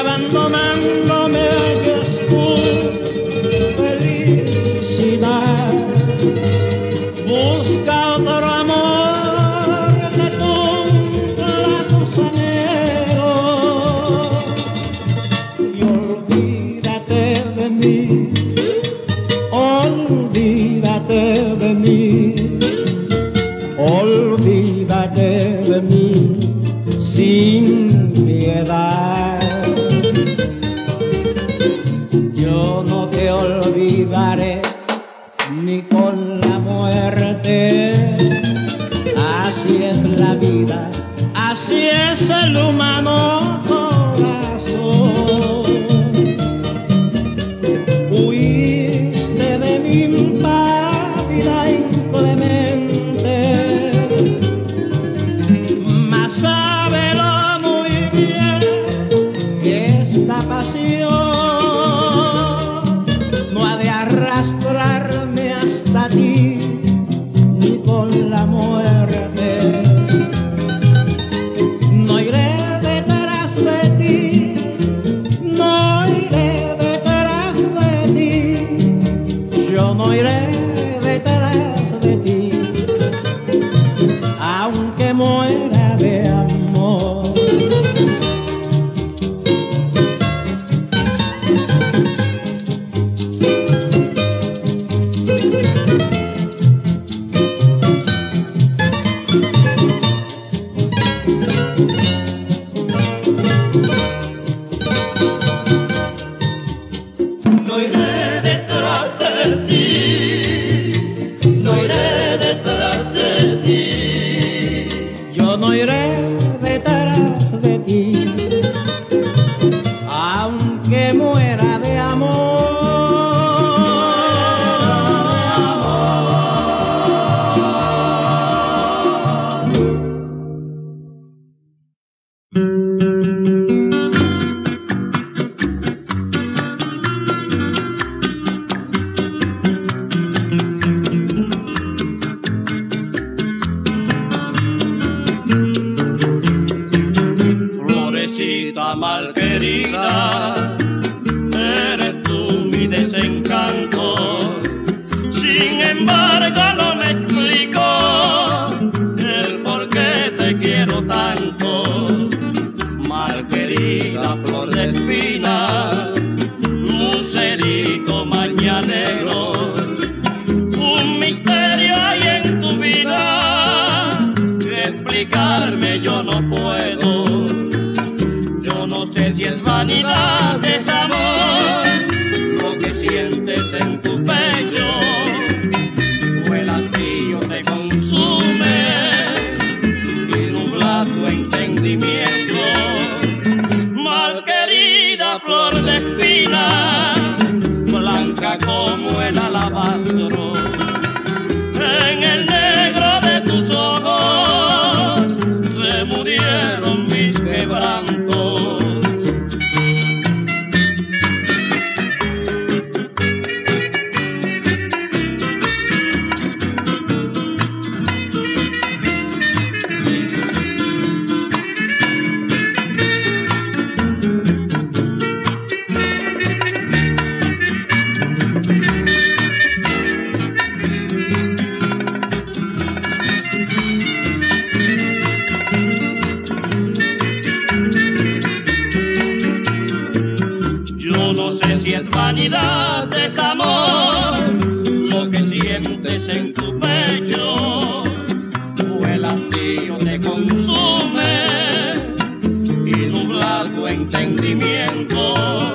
abandonándome es tu felicidad. Busca otro amor que cumpla tus anhelos y olvídate de mí, olvídate de mí, olvídate de mí sin piedad. Yo no te olvidaré ni con la muerte. Así es la vida, así es el humano corazón. Huiste de mi impávida inclemente, mas sábelo muy bien que esta pasión no ha de arrastrarme hasta ti ni con la muerte. No iré detrás de ti, no iré detrás de ti, yo no iré detrás de ti, aunque muera de amor. No iré detrás de ti, no iré detrás de ti, yo no iré detrás de ti, aunque muera de amor. Florecita malquerida, eres tú mi desencanto. Sin embargo no me explico el por qué te quiero tanto. Malquerida flor de espina, lucerito mañanero, un misterio hay en tu vida que explicarme yo no puedo. Yo no sé si es vanidad, es amor, lo que sientes en tu pecho, o el hastío te consume y nubla tu entendimiento. Malquerida flor de espina, blanca como el alabastro, en el negro de tus ojos se murieron mis quebrantos. Yo no sé si es vanidad, es amor, lo que sientes en tu pecho, o el hastío te consume y nubla tu entendimiento.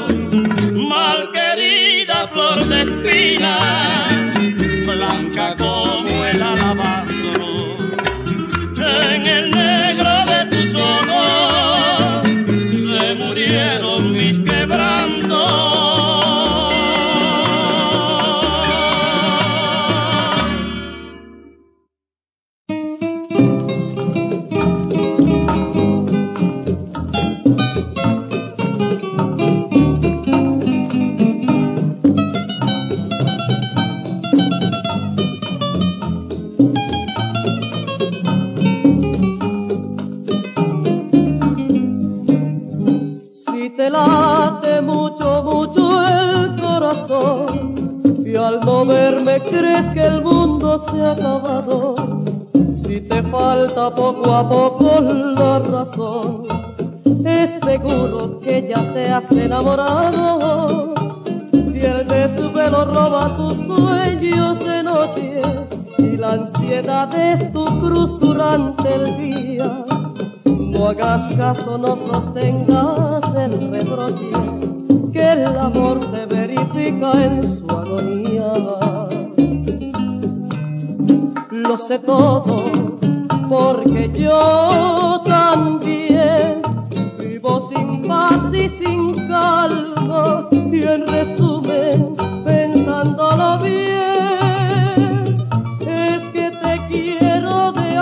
Malquerida flor de espina, blanca como el alabastro, en el negro de tus ojos se murieron mis quebrantos. Si Si te late mucho, mucho el corazón y al no verme crees que el mundo se ha acabado, si te falta poco a poco la razón, es seguro que ya te has enamorado. Si el desvelo roba tus sueños de noche y la ansiedad es tu cruz durante el día, no hagas caso, no sostengas el reproche, que el amor se verifica en su agonía. Lo sé todo porque yo también vivo sin paz y sin calma, y en resumen, pensándolo bien, es que te quiero de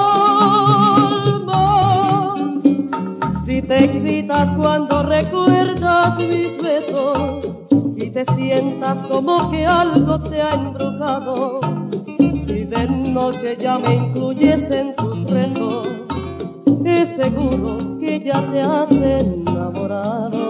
alma. Si te excitas cuando recuerdas mis besos y te sientas como que algo te ha embrujado, si de noche ya me incluyes en tus rezos, es seguro que ya te has enamorado.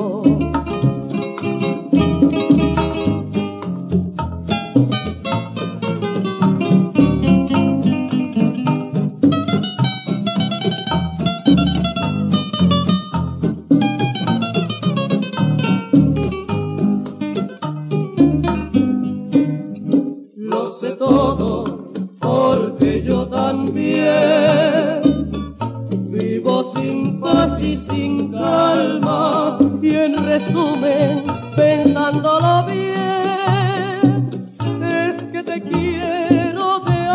Lo sé todo porque yo también vivo sin paz y sin calma, y en resumen, pensándolo bien, es que te quiero de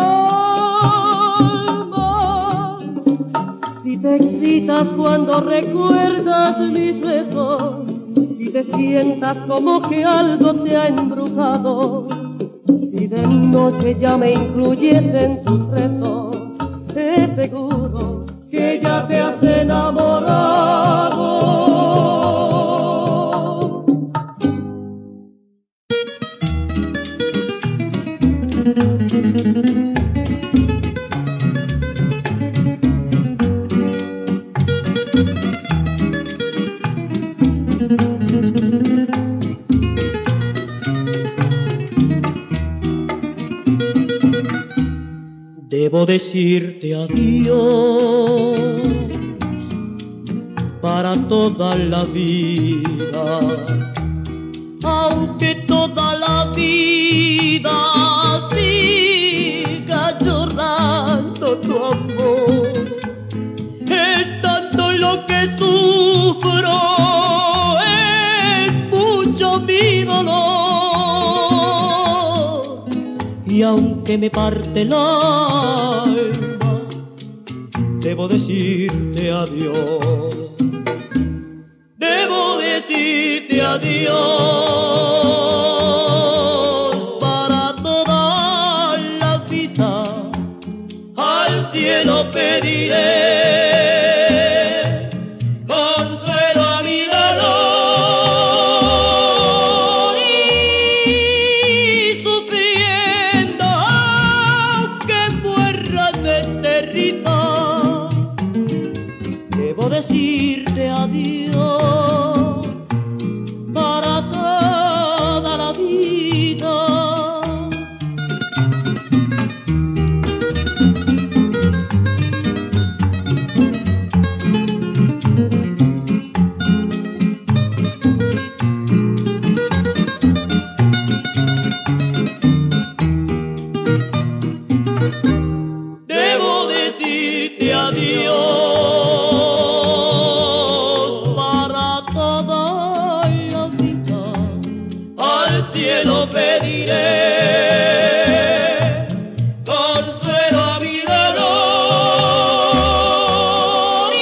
alma. Si te excitas cuando recuerdas mis besos y te sientas como que algo te ha embrujado, si de noche ya me incluyes en tus rezos, es seguro que ya te has enamorado. Debo decirte adiós para toda la vida, aunque toda la vida siga llorando tu amor. Es tanto lo que sufro, es mucho mi dolor, y aunque me parte el alma, debo decirte adiós. Debo decirte adiós para toda la vida. Al cielo pediré consuelo a mi dolor, y sufriendo aunque muera desterrita, debo decirte adiós para toda la vida. Debo decirte adiós para toda la vida. Al cielo pediré consuelo a mi dolor,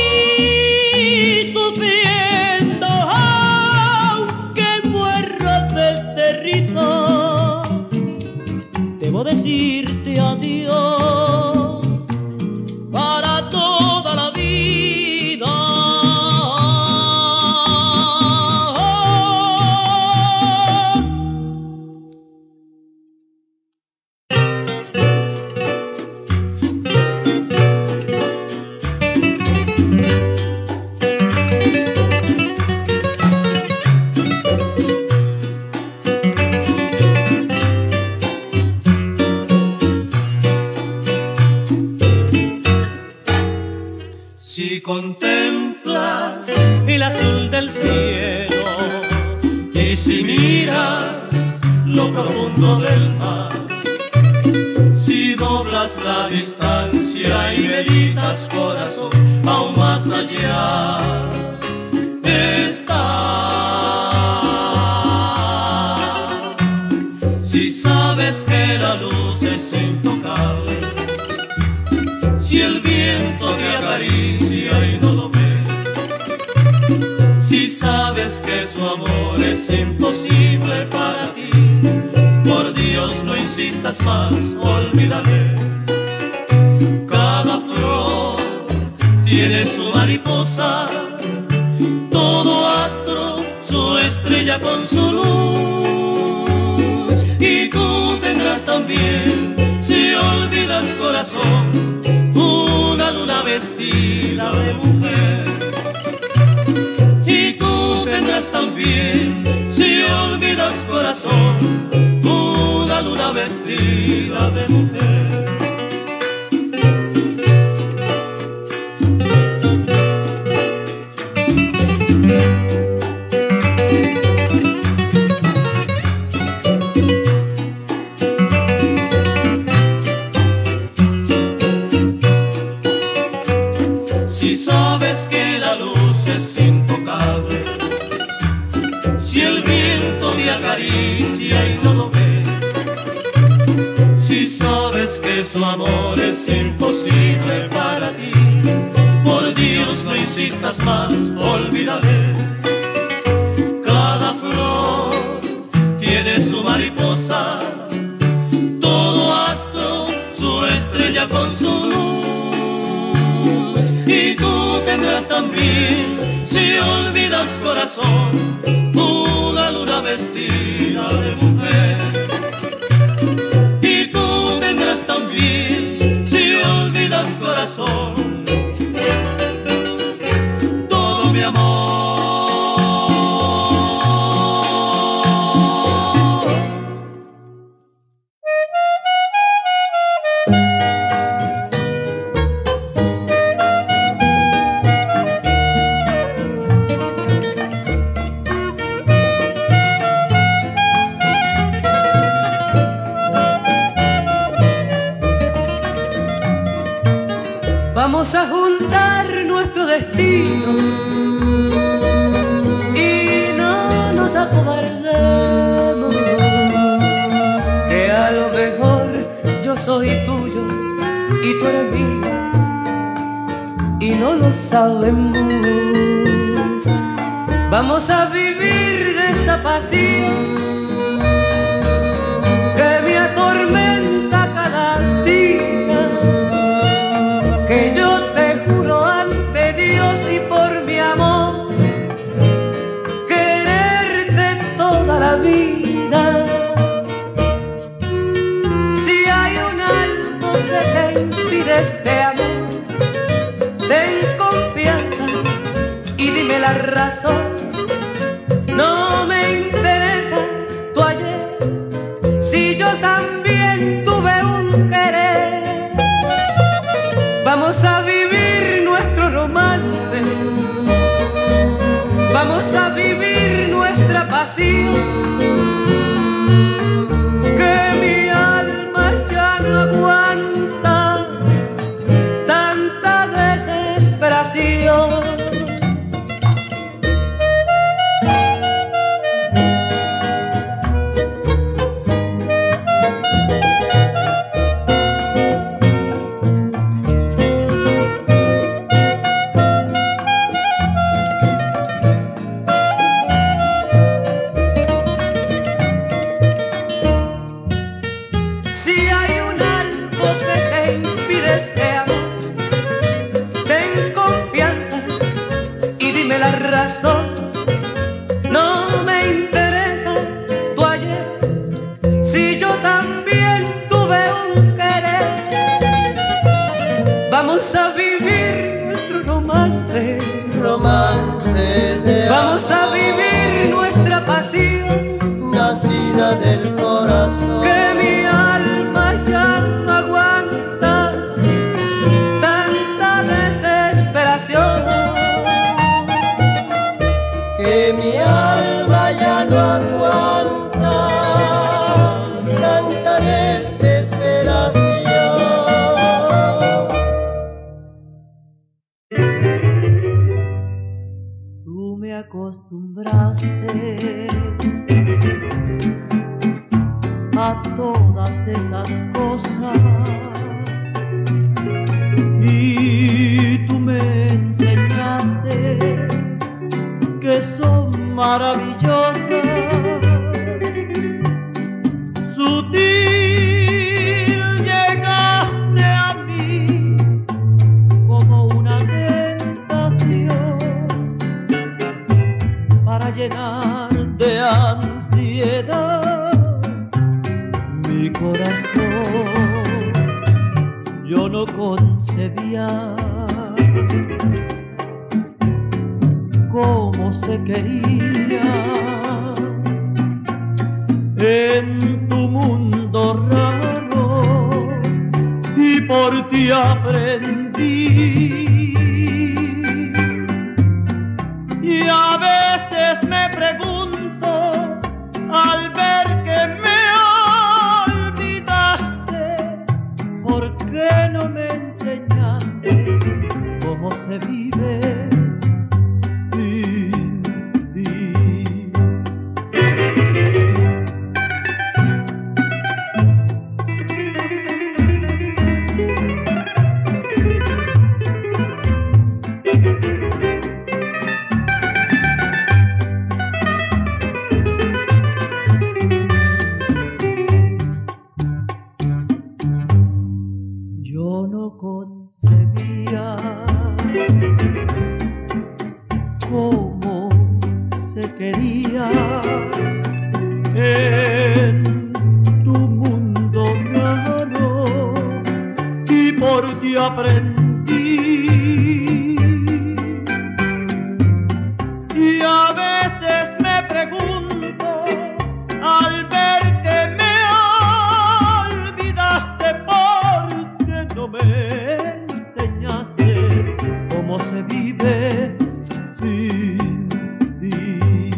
y sufriendo aunque muera desterrita, debo decirte adiós para toda la vida. contemplas el azul del cielo y si miras lo profundo del mar, si doblas la distancia y meditas corazón, aún más allá está. Si sabes que la luz es intocable, si el viento te acaricia y no lo ves, si sabes que su amor es imposible para ti, por Dios no insistas más, olvídale. Cada flor tiene su mariposa, todo astro su estrella con su luz, y tú tendrás también, si olvidas corazón, una luna vestida de mujer. Y tú tendrás también, si olvidas corazón, una luna vestida de mujer. Si sabes que la luz es intocable, si el viento te acaricia y no lo ves, si sabes que su amor es imposible para ti, por Dios no insistas más, olvídale. Cada flor tiene su mariposa, todo astro su estrella con su luz, y tú tendrás también, si olvidas corazón, una luna vestida de mujer. Y tú tendrás también, si olvidas corazón, todo mi amor. Vamos a juntar nuestro destino y no nos acobardemos, que a lo mejor yo soy tuyo y tú eres mío y no lo sabemos. Vamos a vivir de esta pasión que me atormenta cada día, que yo te juro ante Dios y por mi amor, quererte toda la vida. Si hay un algo que te impide este amor, ten confianza y dime la razón. No me interesa tu ayer, si yo también tuve un querer. Vamos a vivir nuestro romance, vamos a vivir nuestra pasión, que mi alma ya no aguanta tanta desesperación. No me interesa tu ayer, si yo también tuve un querer. Vamos a vivir nuestro romance, vamos a vivir nuestra pasión, nacida del corazón, que mi alma ya no aguanta tanta desesperación. que mi alma ya no aguanta tanta desesperación. Tú me acostumbraste a todas esas cosas y tú me enseñaste que son maravillosas. Sutil llegaste a mí como una tentación para llenar de ansiedad mi corazón. Yo no concebía cómo se quería en tu mundo raro, y por ti aprendí. Y a veces me pregunto, al ver que me olvidaste, ¿por qué no me enseñaste cómo se vive sin ti? Yo no concebía cómo se quería en tu mundo raro, y por ti aprendí. Y a veces me pregunto, al ver que me olvidaste, ¿por qué no me enseñaste cómo se vive sin ti?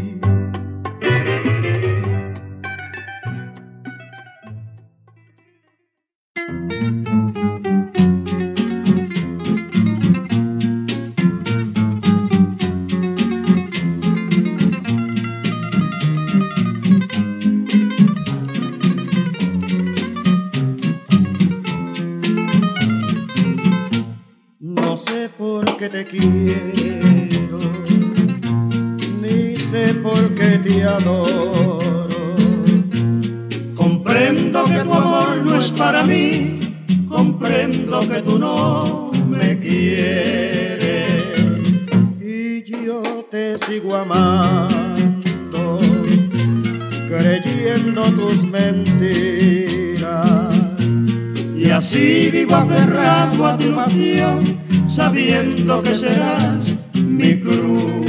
No sé por qué te quiero, ni sé por qué te adoro. Comprendo que tu amor no es para mí, comprendo que tú no me quieres. Y yo te sigo amando, creyendo tus mentiras. Y así vivo aferrado a tu pasión, sabiendo que serás mi cruz.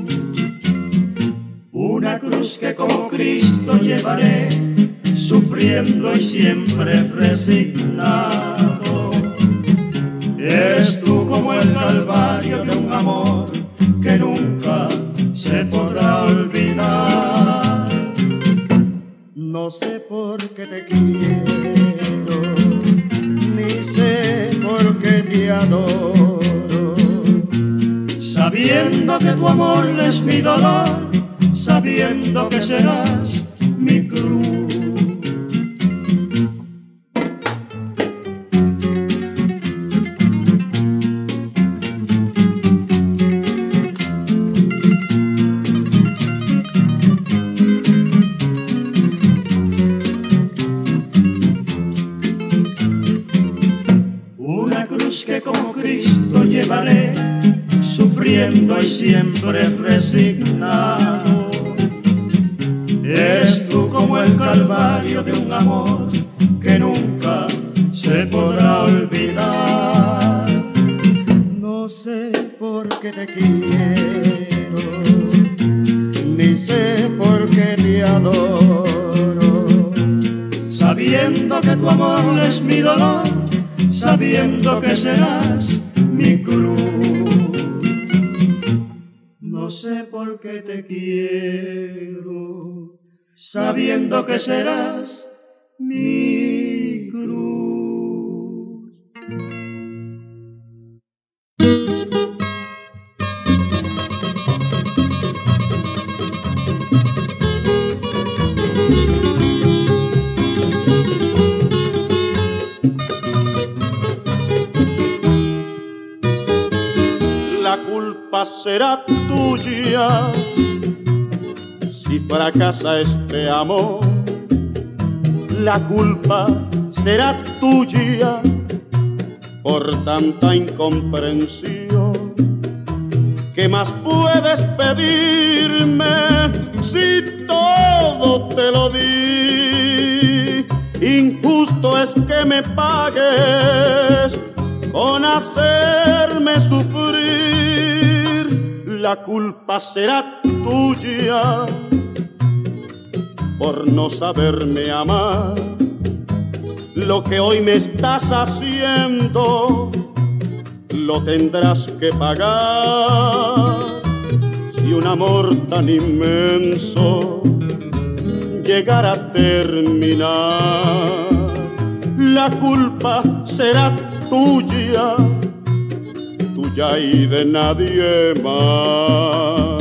Una cruz que como Cristo llevaré, sufriendo y siempre resignado. Eres tú como el calvario de un amor que nunca se podrá olvidar. No sé por qué te quiero, ni sé por qué te adoro. Sabiendo que tu amor es mi dolor, sabiendo que serás mi cruz. Una cruz que como Cristo llevaré, sufriendo y siempre resignado. Eres tú como el calvario de un amor que nunca se podrá olvidar. No sé por qué te quiero, ni sé por qué te adoro. Sabiendo que tu amor es mi dolor, sabiendo que serás mi cruz. No sé por porque te quiero, sabiendo que serás mi cruz. La culpa será tuya si fracasa este amor. La culpa será tuya por tanta incomprensión. ¿Qué más puedes pedirme si todo te lo di? Injusto es que me pagues con hacerme sufrir. La culpa será tuya por no saberme amar. Lo que hoy me estás haciendo lo tendrás que pagar. Si un amor tan inmenso llegara a terminar, la culpa será tuya, tuya y de nadie más.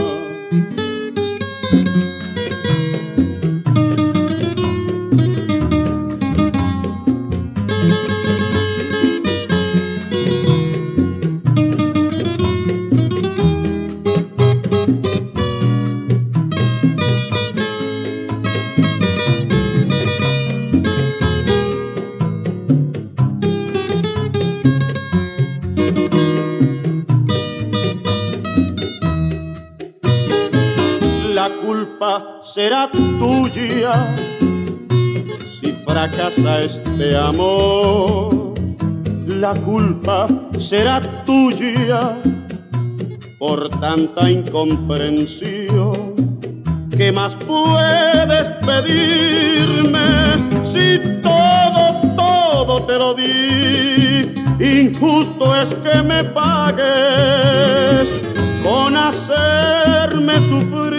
La culpa será tuya si fracasa este amor. La culpa será tuya por tanta incomprensión. ¿Qué más puedes pedirme si todo te lo di? Injusto es que me pagues con hacerme sufrir.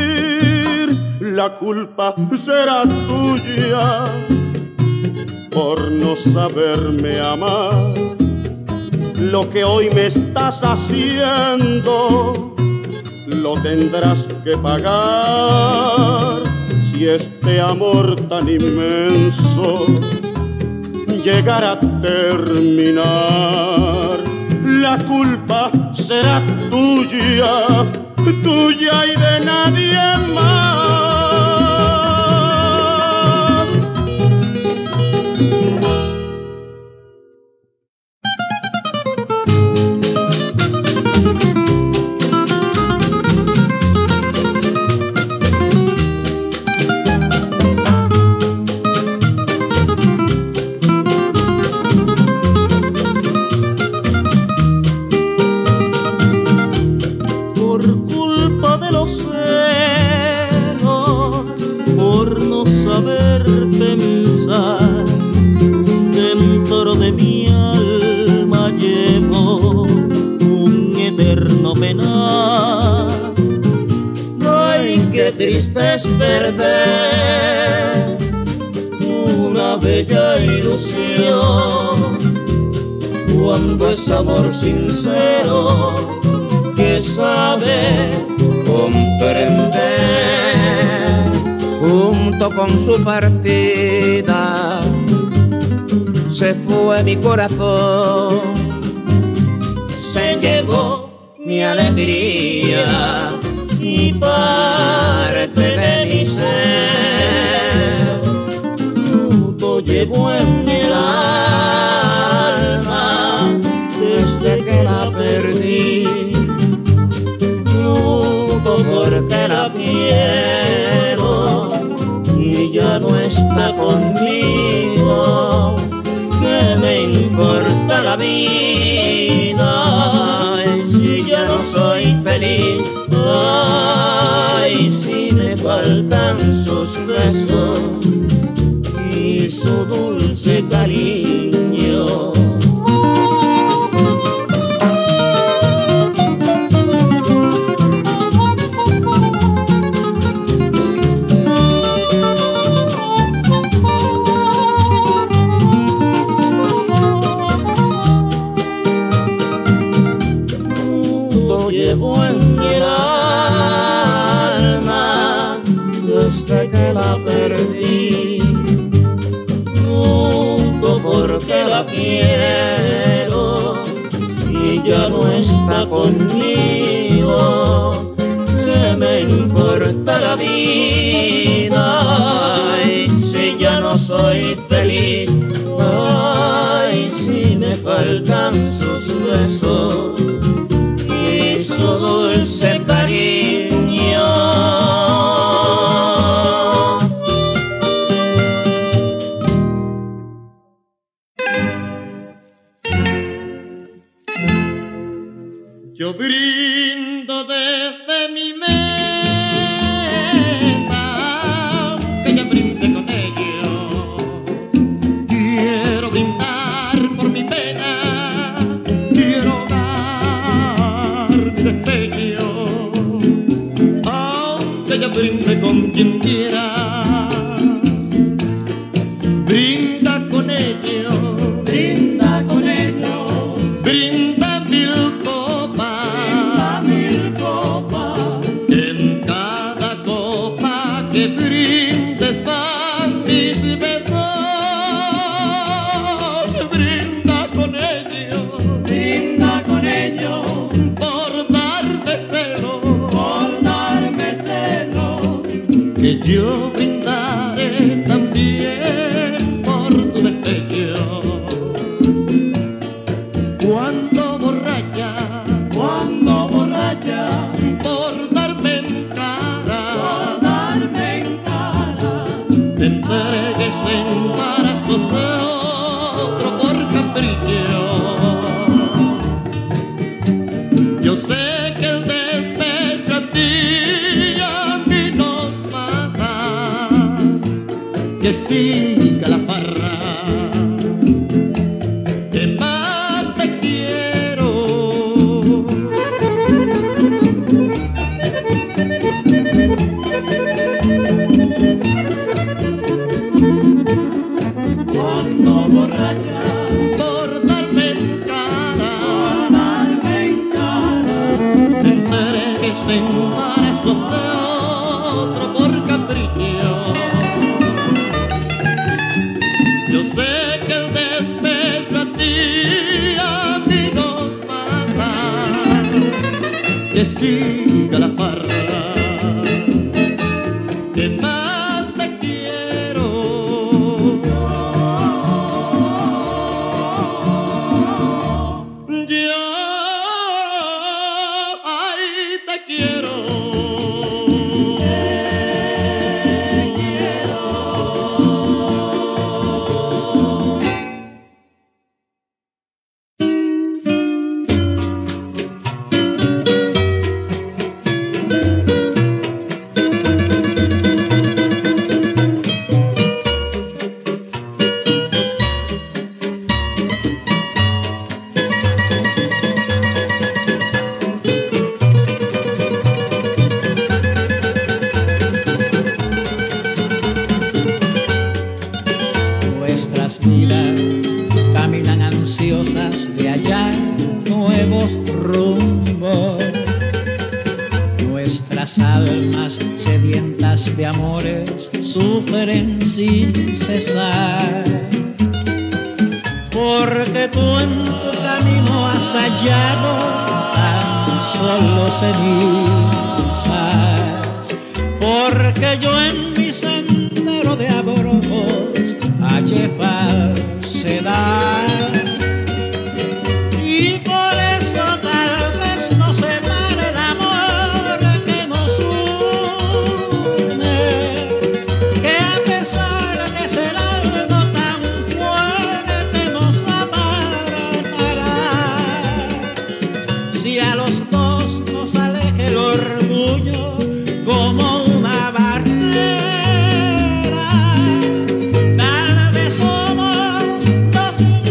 La culpa será tuya por no saberme amar. Lo que hoy me estás haciendo lo tendrás que pagar. Si este amor tan inmenso llegara a terminar, la culpa será tuya, tuya y de nadie más. Dentro de mi alma llevo un eterno penar. Ay, qué triste es perder una bella ilusión, cuando es amor sincero que sabe comprender. Junto con su partida se fue mi corazón, se llevó mi alegría y parte de mi ser. Luto llevo en el alma desde que la perdí. Luto porque la quiero y ya no está conmigo. ¿Qué me importa la vida si ya no soy feliz? Ay, si me faltan sus besos y su dulce cariño. quiero y ya no está conmigo, ¿qué me importa la vida? Ay, si ya no soy feliz, ay, si me faltan sus besos y su dulce cariño. Yo brindo desde mi mesa, que ya brinde con ellos. Quiero brindar por mi pena, quiero dar mi despecho, aunque ya brinde con quien quiera. Brinda con ellos, brinda con ellos, brinda mil copas, en cada copa que brindes van mis besos. Brinda con ellos, por darme celo, que yo brindaré también por tu despecho. Cuando borracha, por darme en cara, te entregues en brazos de otro por capricho. Yo sé que el despecho a ti y a mí nos mata, que siga la farra, que más te quiero. Cuando borracha, por darme en cara, te entregues en brazos de otro por capricho. Yo sé que el despecho a ti y a mí nos mata, que siga la farra, que más te quiero. Yo, ay, te quiero. Nuestras vidas caminan ansiosas de hallar nuevos rumbos. Nuestras almas sedientas de amores sufren sin cesar, porque tú en tu camino has hallado tan solo cenizas, porque yo en mi sendero de abrojos hallé falsedad. Y por eso tal vez nos separe el amor que nos une, que a pesar de ser algo tan fuerte nos apartará. Si a los dos nos aleje el orgullo como una barrera, tal vez somos dos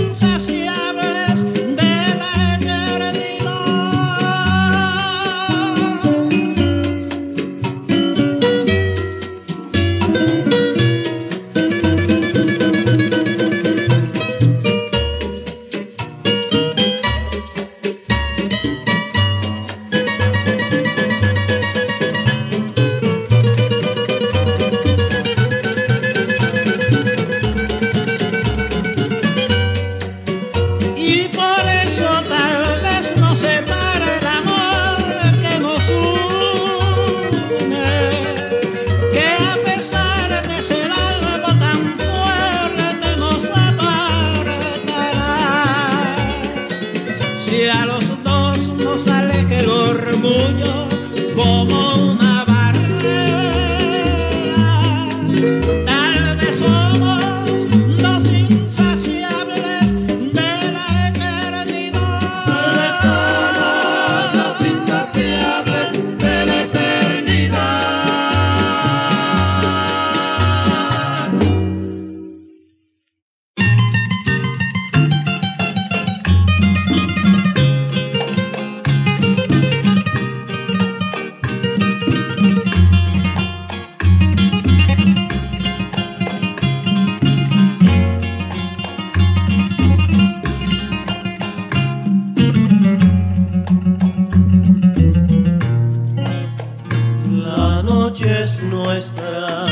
nuestra,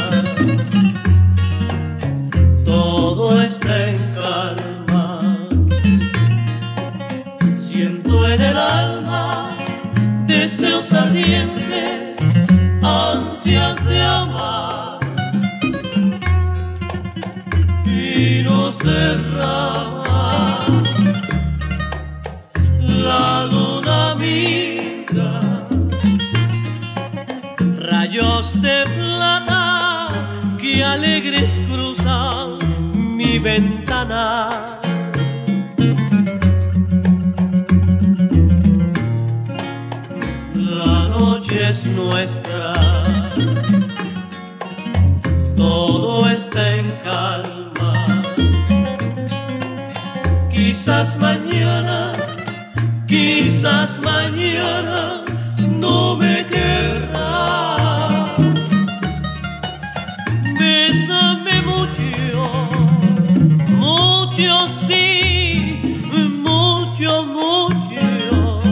todo está en calma. Siento en el alma deseos ardientes, ansias de amar, y nos derrama la luna amiga, rayos de plata que alegres cruzan mi ventana. La noche es nuestra, todo está en calma. Quizás mañana no me querrás. Bésame mucho, mucho sí, mucho, mucho.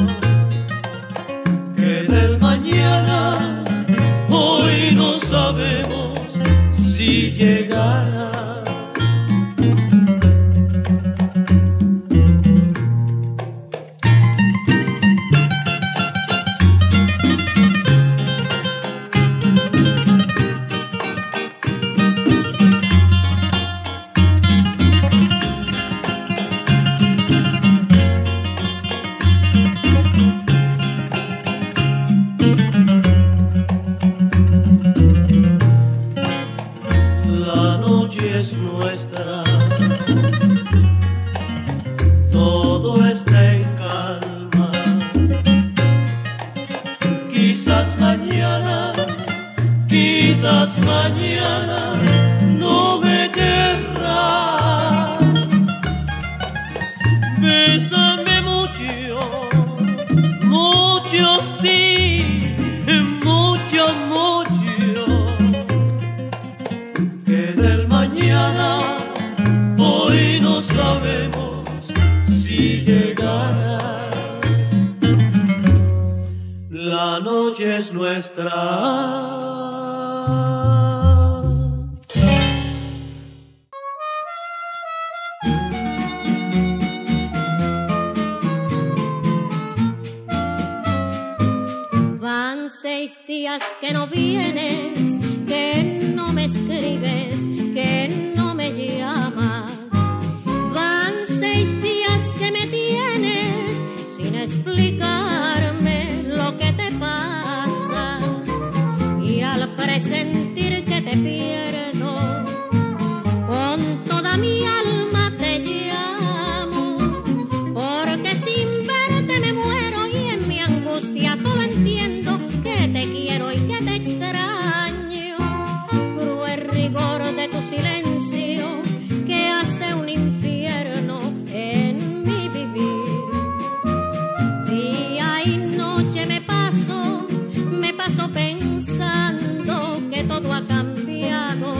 Que del mañana hoy no sabemos si llegará. Quizás mañana no me querrás. Bésame mucho, mucho sí, mucho, mucho. Que del mañana hoy no sabemos si llegará. La noche es nuestra. Van 6 días que no vienes, que no me escribes, que no me llamas. Van 6 días que me tienes sin explicarme lo que te pasa. Y al presentir que te pierdo, con toda mi alma te llamo, porque sin verte me muero y en mi angustia solo entiendo que te quiero y que te extraño. Cruel rigor de tu silencio que hace un infierno en mi vivir. Día y noche me paso pensando que todo ha cambiado.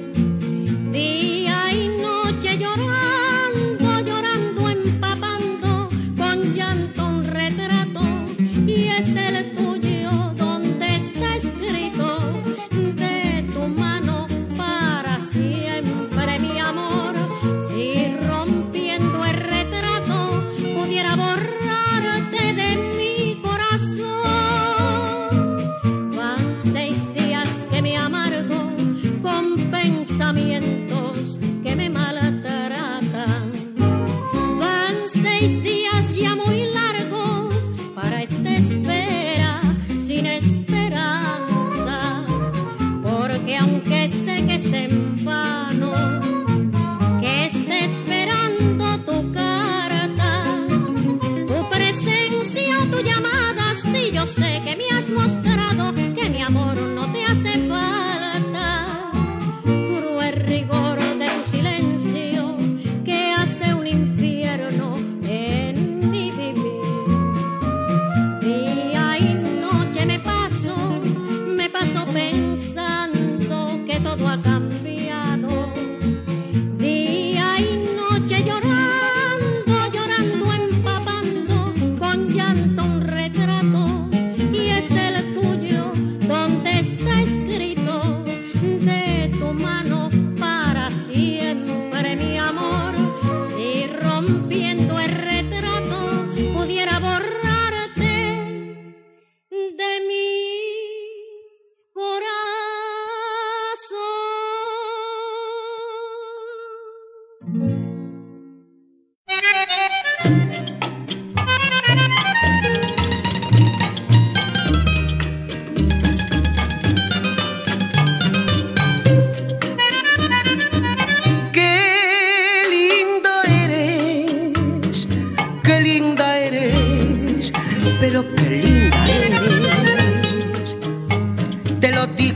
Día y noche llorando, llorando, empapando con llanto un retrato, y es el tuyo donde está escrito de tu mano para siempre, mi amor. Si rompiendo el retrato pudiera borrarte de mi corazón. Van 6 días que me amargo con pensamientos que me maltratan. Van 6 días ya muy largos para esta espera sin esperanza, porque aunque sé que es en vano que esté esperando tu carta, tu presencia o tu llamada, si yo sé que me has mostrado que mi amor no te hace falta. Cruel rigor de tu silencio que hace un infierno en mi vivir. Día y noche me paso pensando que todo ha cambiado.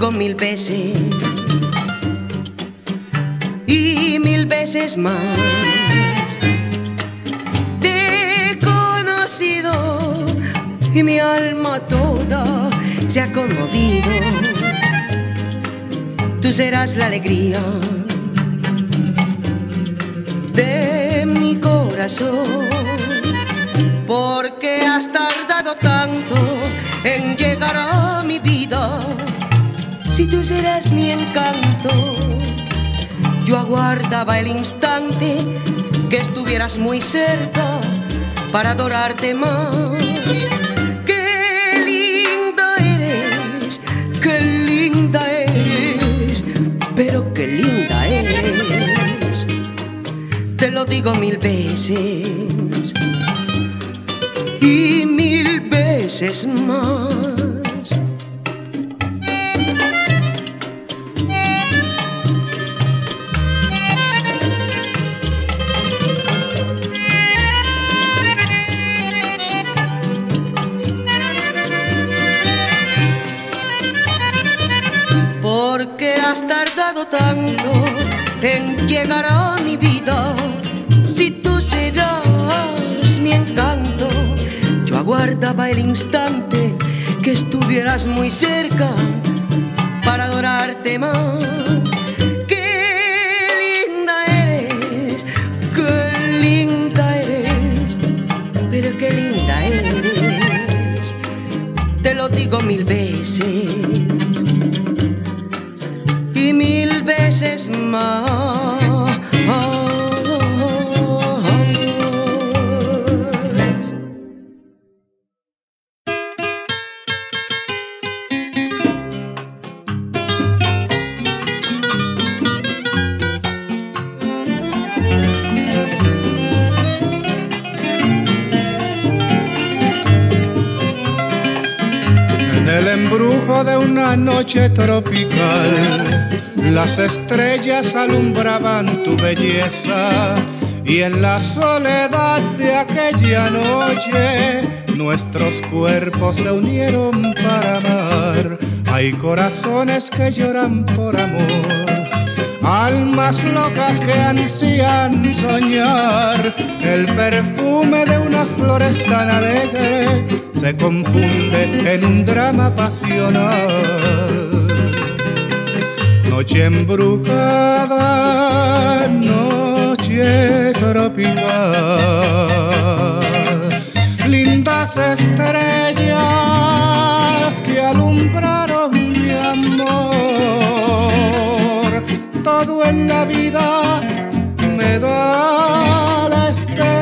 digo 1000 veces y 1000 veces más. Te he conocido y mi alma toda se ha conmovido. Tú serás la alegría de mi corazón, porque has tardado tanto en llegar a mi vida. Si tú serás mi encanto, yo aguardaba el instante que estuvieras muy cerca para adorarte más. Qué linda eres, qué linda eres, pero qué linda eres. Te lo digo 1000 veces y 1000 veces más. Porque has tardado tanto en llegar a mi vida. Si tú serás mi encanto, yo aguardaba el instante que estuvieras muy cerca para adorarte más. Qué linda eres, pero qué linda eres. Te lo digo 1000 veces y 1000 veces más. El embrujo de una noche tropical, las estrellas alumbraban tu belleza, y en la soledad de aquella noche nuestros cuerpos se unieron para amar. Hay corazones que lloran por amor, almas locas que ansían soñar. El perfume de unas flores tan alegres se confunde en un drama pasional. Noche embrujada, noche tropical, lindas estrellas que alumbraron mi amor. Todo en la vida me da la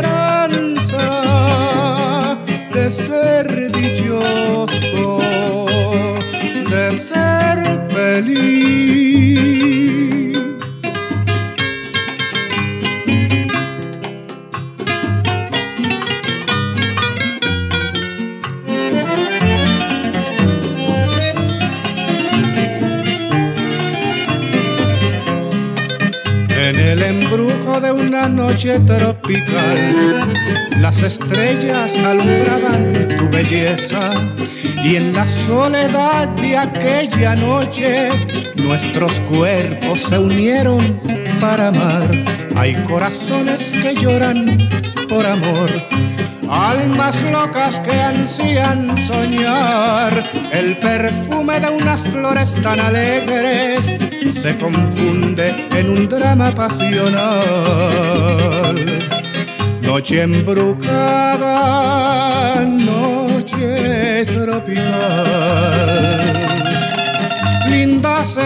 esperanza de ser dichoso, de ser feliz. En el embrujo de una noche tropical, las estrellas alumbraban tu belleza, y en la soledad de aquella noche nuestros cuerpos se unieron para amar. Hay corazones que lloran por amor, almas locas que ansían soñar. El perfume de unas flores tan alegres se confunde en un drama pasional. Noche embrujada, noche tropical, lindas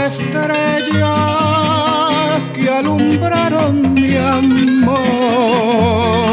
estrellas que alumbraron mi amor.